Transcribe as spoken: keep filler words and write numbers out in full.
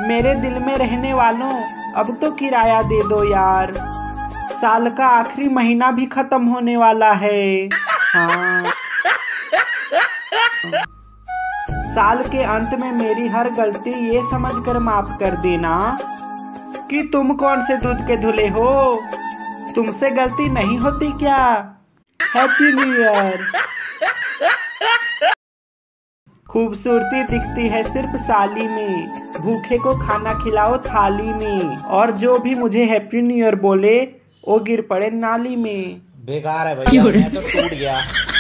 मेरे दिल में रहने वालों, अब तो किराया दे दो यार। साल का आखिरी महीना भी खत्म होने वाला है। हाँ, साल के अंत में मेरी हर गलती ये समझकर माफ कर देना कि तुम कौन से दूध के धुले हो। तुमसे गलती नहीं होती क्या? Happy new year. खूबसूरती दिखती है सिर्फ साली में, भूखे को खाना खिलाओ थाली में। और जो भी मुझे हैप्पी न्यू ईयर बोले वो गिर पड़े नाली में। बेकार है भैया, मैं तो टूट गया।